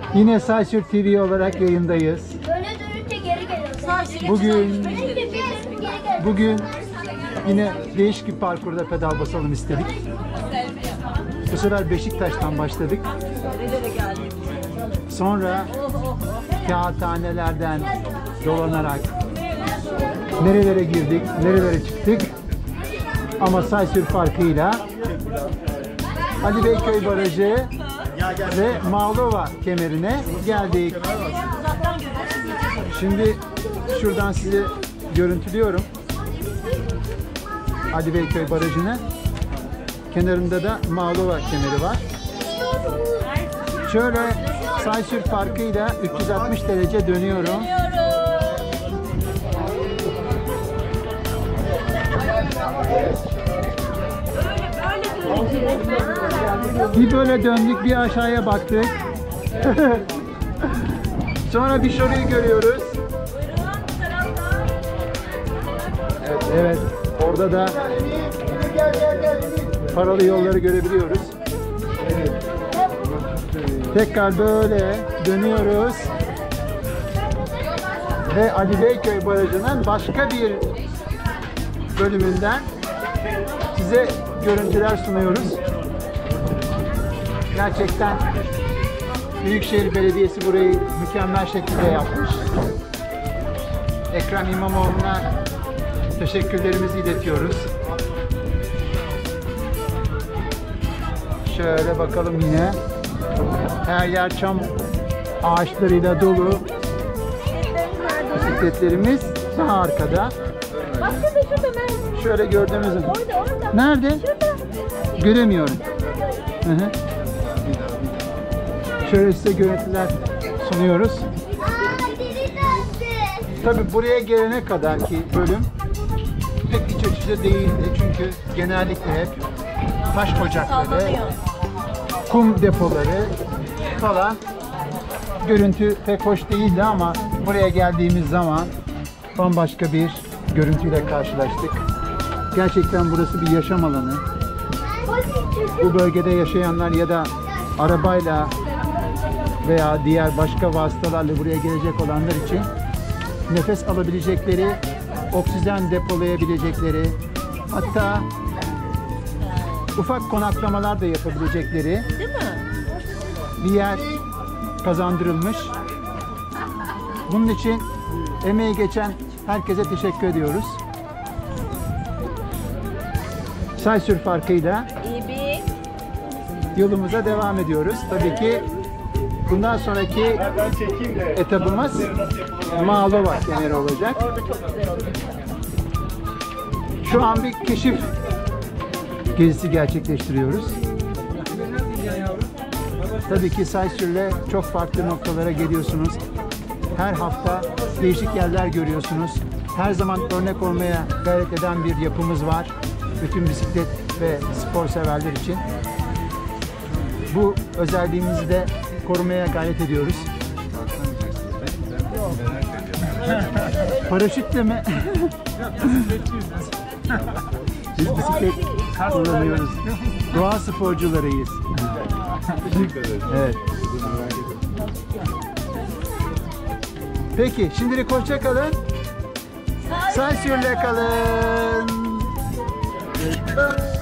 Yine Saysür TV olarak yayındayız. Böyle dönünce geri geliyor. Bugün yine değişik bir parkurda pedal basalım istedik. Bu sefer Beşiktaş'tan başladık. Sonra kağıthanelerden dolanarak nerelere girdik, nerelere çıktık. Ama Saysür farkıyla Ali Beyköy Barajı ve Mağlova kemerine geldik. Şimdi şuradan sizi görüntülüyorum. Ali Beyköy Barajı'nı. Kenarında da Mağlova kemeri var. Şöyle Saysür farkıyla 360 derece dönüyorum. Bir böyle döndük, bir aşağıya baktık. Sonra bir şurayı görüyoruz. Evet, orada da paralı yolları görebiliyoruz. Tekrar böyle dönüyoruz. Ve Ali Beyköy Barajı'nın başka bir bölümünden size görüntüler sunuyoruz. Gerçekten Büyükşehir Belediyesi burayı mükemmel şekilde yapmış. Ekrem İmamoğlu'na teşekkürlerimizi iletiyoruz. Şöyle bakalım yine. Her yer çam ağaçlarıyla dolu. Bisikletlerimiz daha arkada. Şöyle gördüğümüz gibi. Nerede? Göremiyorum. Hı hı. Şöyle size görüntüler sunuyoruz. Tabi buraya gelene kadar ki bölüm pek iç açıcı değildi. Çünkü genellikle hep taş ocakları, kum depoları falan, görüntü pek hoş değildi ama buraya geldiğimiz zaman bambaşka bir görüntüyle karşılaştık. Gerçekten burası bir yaşam alanı. Bu bölgede yaşayanlar ya da arabayla veya diğer başka vasıtalarla buraya gelecek olanlar için nefes alabilecekleri, oksijen depolayabilecekleri, hatta ufak konaklamalar da yapabilecekleri, değil mi, bir yer kazandırılmış. Bunun için emeği geçen herkese teşekkür ediyoruz. Saysür farkıyla yolumuza devam ediyoruz. Tabii ki bundan sonraki etapımız Mağlova kemeri olacak. Şu an bir keşif gezisi gerçekleştiriyoruz. Tabii ki Saysür'le çok farklı noktalara geliyorsunuz. Her hafta değişik yerler görüyorsunuz. Her zaman örnek olmaya gayret eden bir yapımız var. Bütün bisiklet ve spor severler için. Bu özelliğimizi de korumaya gayret ediyoruz. Paraşütle mi? Biz bisiklet kullanıyoruz. Doğa sporcularıyız. Evet. Peki, şimdilik hoşça kalın. Saysür'le kalın.